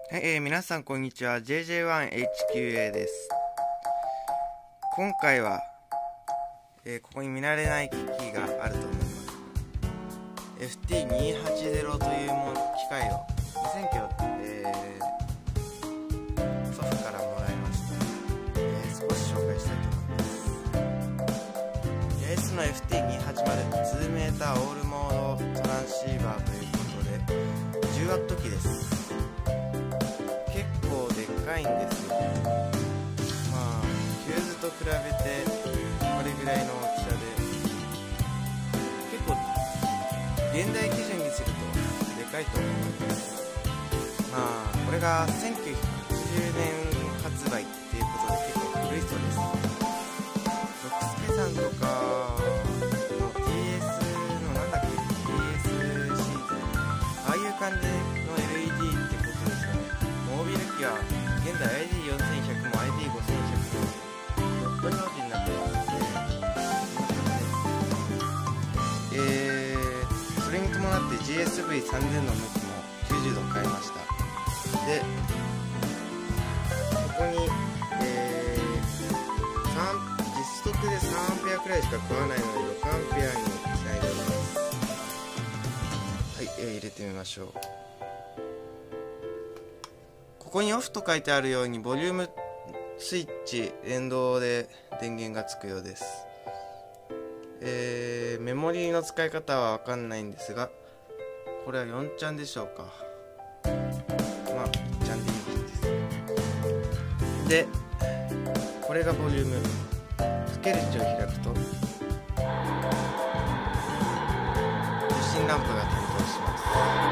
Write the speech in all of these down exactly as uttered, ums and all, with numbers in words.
はい、えー、皆さんこんにちは。 ジェイジェイワンエイチキューエー です。今回は、えー、ここに見慣れない機器があると思います。 エフティーにひゃくはちじゅう というもの機械をにせんキロ、えー、祖父からもらいました。えー、少し紹介したいと思います。 イエス の エフティーにひゃくはちじゅう ツーメーターオールモードトランシーバーということで じゅうワット 機です。結構でっかいんですよ。まあヒューズと比べてこれぐらいの大きさで、結構現代基準にするとでかいと思います。まあこれがせんきゅうひゃくはちじゅうねん発売っていうことで結構古いそうです。六助さんとかの ティーエス のなんだっけ ティーエス シーズン、ああいう感じの エルイーディー ってことですよね。モービル機は現在 アイディーよんせんひゃく も アイディーごせんひゃく もドット表示になってますので、えー、それに伴って ジーエスブイさんぜん の向きもきゅうじゅうど変えました。でここに、えー、実測でさんアンペアくらいしか食わないのでろくアンペアにつないでおります。はい、えー、入れてみましょう。ここにオフと書いてあるようにボリュームスイッチ連動で電源がつくようです。えー、メモリーの使い方は分かんないんですが、これはよんちゃんでしょうか。まあいちちゃんでいいです。でこれがボリューム。スケルチを開くと受信ランプが点灯します。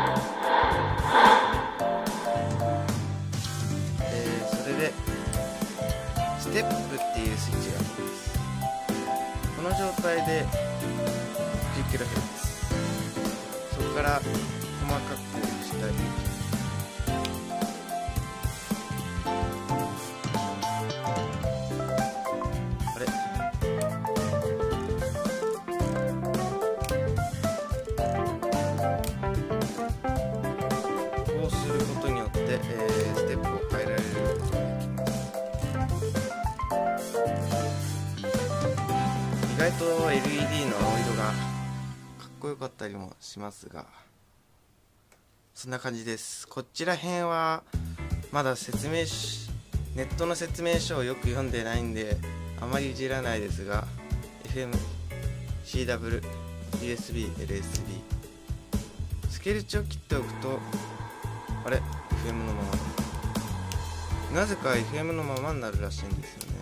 ステップっていうスイッチがあります。この状態で じゅっキロヘルツ、そこから細かくしたり、あれこうすることによって、えー、ステップを変えられることができます。意外と エルイーディー の青色がかっこよかったりもしますが、そんな感じです。こちら辺はまだ説明しネットの説明書をよく読んでないんであまりいじらないですが、 エフエム、シーダブリュー、ユーエスビー、エルエスビー、 スケルチを切っておくとあれ エフエム のまま、なぜか エフエム のままになるらしいんですよね。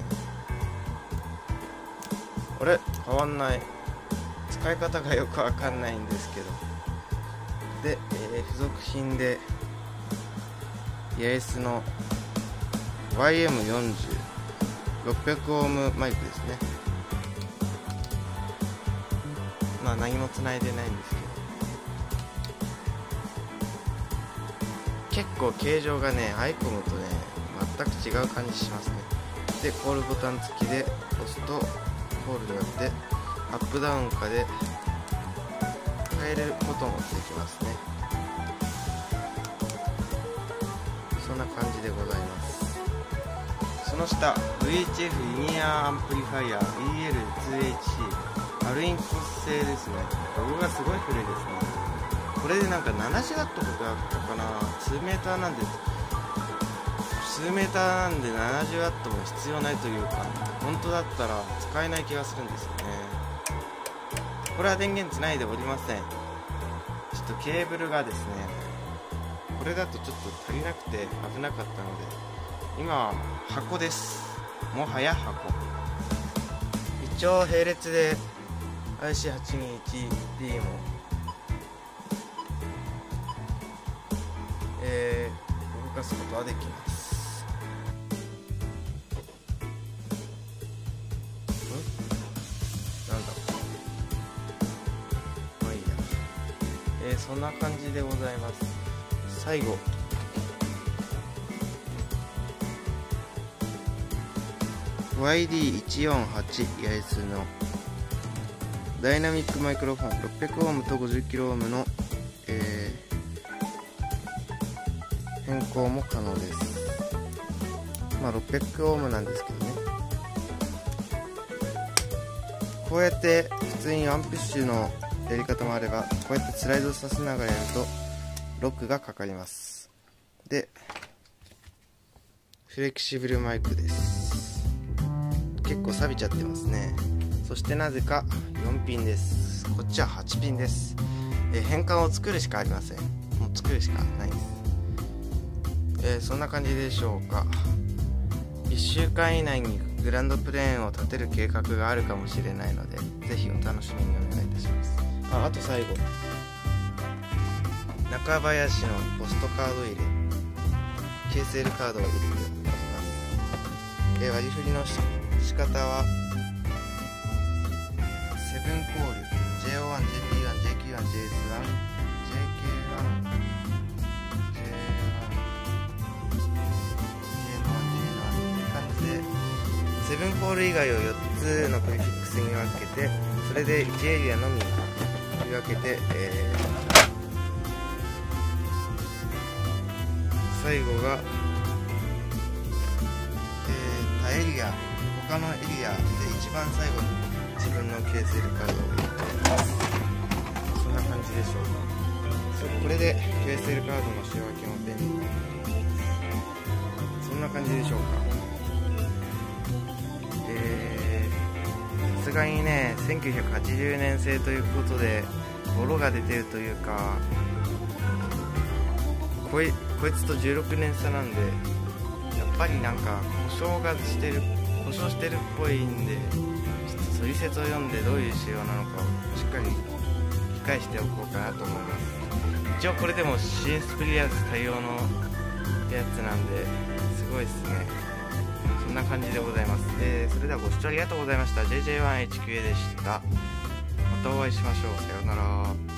あれ変わんない。使い方がよくわかんないんですけど。で、えー、付属品でイエスの ワイエムよんじゅう、ろっぴゃくオームマイクですね。まあ何も繋いでないんですけど、結構形状がね、アイコムとね全く違う感じしますね。でコールボタン付きで押すとコールによってアップダウン下で変えることもできますね。そんな感じでございます。その下 ブイエイチエフ リニアアンプリファイア イーエルツーエイチシー アルインポス製ですね。ロゴがすごい古いですね。これでなんか ななじゅうワット とかだったかな。数メーターなんで数メーターなんで ななじゅうワット も必要ないというか、本当だったら使えない気がするんですよね。これは電源つないでおりません。ちょっとケーブルがですね、これだとちょっと足りなくて危なかったので、今は箱です。もはや箱。一応並列で アイシーはちにいちディー も、えー、動かすことはできます。えー、そんな感じでございます。最後ワイディーいちよんはち イエスのダイナミックマイクロフォン ろっぴゃくオーム と ごじゅっキロオーム の、えー、 変更も可能です。まあろっぴゃくオームなんですけどね。こうやって普通にワンプッシュのやり方もあれば、こうやってスライドさせながらやるとロックがかかります。でフレキシブルマイクです。結構錆びちゃってますね。そしてなぜかよんピンです。こっちははちピンです。えー、変換を作るしかありません。もう作るしかないです。えー、そんな感じでしょうか。いっしゅうかん以内にグランドプレーンを建てる計画があるかもしれないので、ぜひお楽しみにお願いいたします。あ、あと最後、中林のポストカード入れ ケーエスエル カードを入れておきます。えー、割り振りのし仕方はセブンコール ジェイオーワン、ジェイピーワン、ジェイキューワン、ジェイエスワン、ジェイケーワン、ジェイワン、ジェイワン という感じでセブンコール以外をよっつのプリフィックスに分けて、それでいちエリアのみに分けて、えー、最後が、えー、他エリア他のエリアで一番最後に自分の ケーエスエル カードを入れております。そんな感じでしょうか。これで ケーエスエル カードの仕分けも便利になっています。そんな感じでしょうか。えー、さすがにねせんきゅうひゃくはちじゅうねん製ということでボロが出てるというか、こい、こいつとじゅうろくねん差なんで、やっぱりなんか故障がしてる故障してるっぽいんで、ちょっと取説を読んでどういう仕様なのかをしっかり理解しておこうかなと思います。一応これでもシンスプリアス対応のやつなんですごいですね。そんな感じでございます。えー、それではご視聴ありがとうございました。ジェイジェイワンエイチキューエー でした。またお会いしましょう。さようなら。